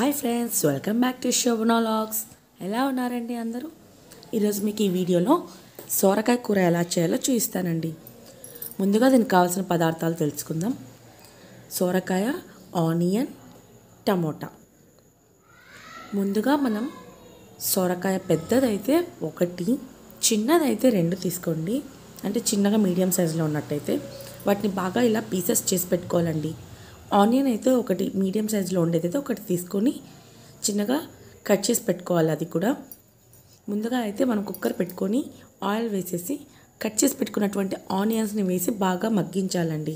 Hi friends, welcome back to Shobhana vlogs. ఎలా ఉన్నారండి అందరూ? ఈరోజు మీకు ఈ వీడియోలో సొరకాయ కూర ఎలా చేయాలో చూపిస్తానండి. ముందుగా దీనికి కావాల్సిన పదార్థాలు తెలుసుకుందాం. సొరకాయ, ఆనియన్, టమోటా. ముందుగా మనం సొరకాయ పెద్దదైతే ఒకటి, చిన్నదైతే రెండు తీసుకోండి. అంటే చిన్నగా మీడియం సైజులో ఉన్నట్టయితే వాటిని బాగా ఇలా పీసెస్ చేసి పెట్టుకోవాలండి. ఆనియన్ అయితే ఒకటి, మీడియం సైజులో ఉండేదైతే ఒకటి తీసుకొని చిన్నగా కట్ చేసి పెట్టుకోవాలి. అది కూడా ముందుగా అయితే మనం కుక్కర్ పెట్టుకొని ఆయిల్ వేసేసి కట్ చేసి పెట్టుకున్నటువంటి ఆనియన్స్ని వేసి బాగా మగ్గించాలండి.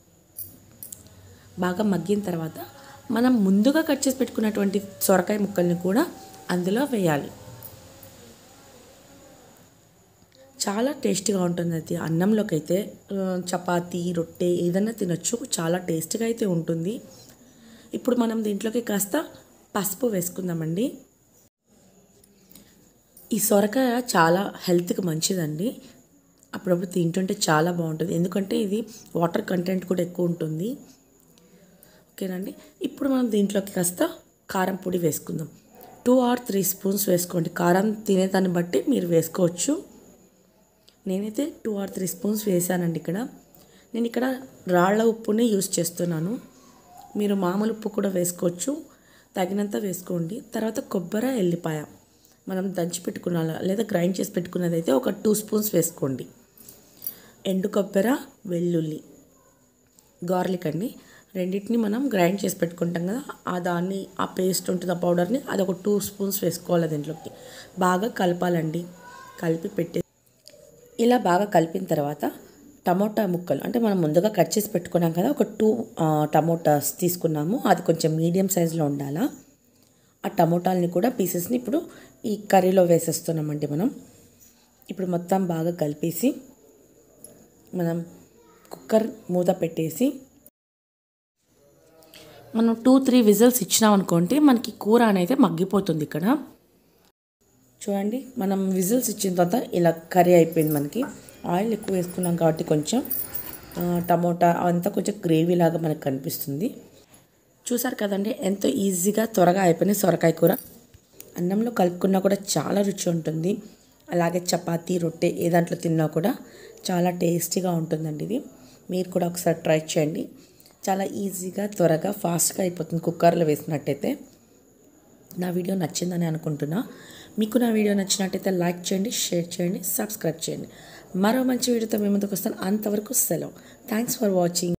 బాగా మగ్గిన తర్వాత మనం ముందుగా కట్ చేసి పెట్టుకున్నటువంటి సొరకాయ ముక్కల్ని కూడా అందులో వేయాలి. చాలా టేస్టీగా ఉంటుంది. అది అన్నంలోకి అయితే, చపాతీ, రొట్టె ఏదైనా తినొచ్చు. చాలా టేస్టీగా అయితే ఉంటుంది. ఇప్పుడు మనం దీంట్లోకి కాస్త పసుపు వేసుకుందామండి. ఈ సొరకాయ చాలా హెల్త్కి మంచిదండి. అప్పుడప్పుడు తింటుంటే చాలా బాగుంటుంది, ఎందుకంటే ఇది వాటర్ కంటెంట్ కూడా ఎక్కువ ఉంటుంది. ఓకేనండి. ఇప్పుడు మనం దీంట్లోకి కాస్త కారం పొడి వేసుకుందాం. 2 or 3 స్పూన్స్ వేసుకోండి. కారం తినేదాన్ని బట్టి మీరు వేసుకోవచ్చు. నేనైతే 2 or 3 స్పూన్స్ వేసానండి. నేను ఇక్కడ రాళ్ళ ఉప్పుని యూస్ చేస్తున్నాను. మీరు మామూలు ఉప్పు కూడా వేసుకోవచ్చు, తగినంత వేసుకోండి. తర్వాత కొబ్బరి, ఎల్లిపాయ మనం దంచి పెట్టుకున్న లేదా గ్రైండ్ చేసి పెట్టుకున్నదైతే ఒక 2 స్పూన్స్ వేసుకోండి. ఎండు కొబ్బరి, వెల్లుల్లి, గార్లిక్ అండి, రెండింటిని మనం గ్రైండ్ చేసి పెట్టుకుంటాం కదా, ఆ పేస్ట్ ఉంటుంది, ఆ పౌడర్ని అది ఒక 2 స్పూన్స్ వేసుకోవాలి. దీంట్లోకి బాగా కలపాలండి. కలిపి పెట్టి ఇలా బాగా కలిపిన తర్వాత టమోటా ముక్కలు, అంటే మనం ముందుగా కట్ చేసి పెట్టుకున్నాం కదా, ఒక 2 టమోటాస్ తీసుకున్నాము. అది కొంచెం మీడియం సైజులో ఉండాలా. ఆ టమోటాలని కూడా పీసెస్ని ఇప్పుడు ఈ కర్రీలో వేసేస్తున్నామండి. మనం ఇప్పుడు మొత్తం బాగా కలిపేసి మనం కుక్కర్ మూత పెట్టేసి మనం 2-3 విజిల్స్ ఇచ్చినాం అనుకోండి, మనకి కూర అనేది మగ్గిపోతుంది. ఇక్కడ చూడండి, మనం విజిల్స్ ఇచ్చిన తర్వాత ఇలా కర్రీ అయిపోయింది. మనకి ఆయిల్ ఎక్కువ వేసుకున్నాం కాబట్టి కొంచెం టమోటా అంతా కొంచెం గ్రేవీ లాగా మనకు కనిపిస్తుంది. చూసారు కదండి, ఎంతో ఈజీగా త్వరగా అయిపోయిన సొరకాయ కూర. అన్నంలో కలుపుకున్నా కూడా చాలా రుచి ఉంటుంది. అలాగే చపాతీ, రొట్టె ఏ దాంట్లో తిన్నా కూడా చాలా టేస్టీగా ఉంటుందండి. ఇది మీరు కూడా ఒకసారి ట్రై చేయండి. చాలా ఈజీగా, త్వరగా, ఫాస్ట్గా అయిపోతుంది కుక్కర్లో వేసినట్టయితే. నా వీడియో నచ్చిందని అనుకుంటున్నా. మీకు నా వీడియో నచ్చినట్టయితే లైక్ చేయండి, షేర్ చేయండి, సబ్స్క్రైబ్ చేయండి. మరో మంచి వీడియోతో మీ ముందుకు వస్తాను. అంతవరకు సెలవు. Thanks for watching.